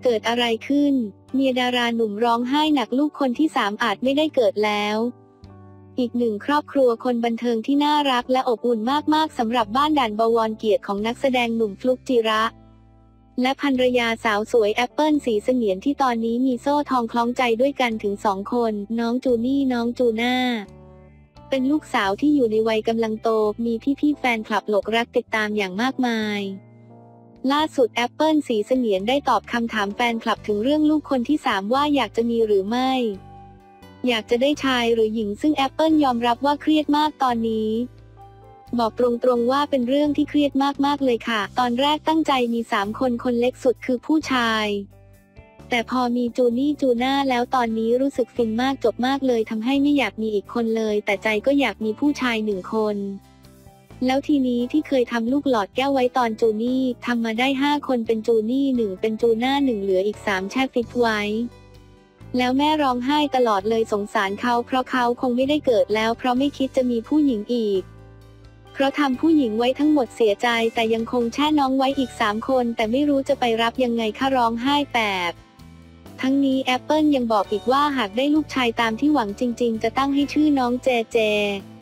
เกิดอะไรขึ้นเมียดาราหนุ่มร้องไห้หนักลูกคนที่3อาจไม่ได้เกิดแล้วอีกหนึ่งครอบครัวคนบันเทิงที่น่ารักและอบอุ่นมากๆสำหรับบ้านด่านบวรเกียรติของนักแสดงหนุ่มฟลุ๊กจิระและภรรยาสาวสวยแอปเปิลสีเสงียนที่ตอนนี้มีโซ่ทองคล้องใจด้วยกันถึง2 คนน้องจูนี่น้องจูน่าเป็นลูกสาวที่อยู่ในวัยกำลังโตมีพี่ๆแฟนคลับหลงรักติดตามอย่างมากมายล่าสุดแอปเปิลสีเสงียนได้ตอบคำถามแฟนคลับถึงเรื่องลูกคนที่3ว่าอยากจะมีหรือไม่อยากจะได้ชายหรือหญิงซึ่งแอปเปิลยอมรับว่าเครียดมากตอนนี้บอกตรงๆว่าเป็นเรื่องที่เครียดมากๆเลยค่ะตอนแรกตั้งใจมี3 คนคนเล็กสุดคือผู้ชายแต่พอมีจูนี่จูน่าแล้วตอนนี้รู้สึกฟินมากจบมากเลยทำให้ไม่อยากมีอีกคนเลยแต่ใจก็อยากมีผู้ชาย1 คนแล้วทีนี้ที่เคยทำลูกหลอดแก้วไว้ตอนจูนี่ทำมาได้5 คนเป็นจูนี่1เป็นจูน่า1เหลืออีก3แช่ฟิตไว้แล้วแม่ร้องไห้ตลอดเลยสงสารเขาเพราะเขาคงไม่ได้เกิดแล้วเพราะไม่คิดจะมีผู้หญิงอีกเพราะทำผู้หญิงไว้ทั้งหมดเสียใจแต่ยังคงแช่น้องไว้อีก3 คนแต่ไม่รู้จะไปรับยังไงค่ะร้องไห้แบบทั้งนี้แอปเปิลยังบอกอีกว่าหากได้ลูกชายตามที่หวังจริงๆจะตั้งให้ชื่อน้องเจเจ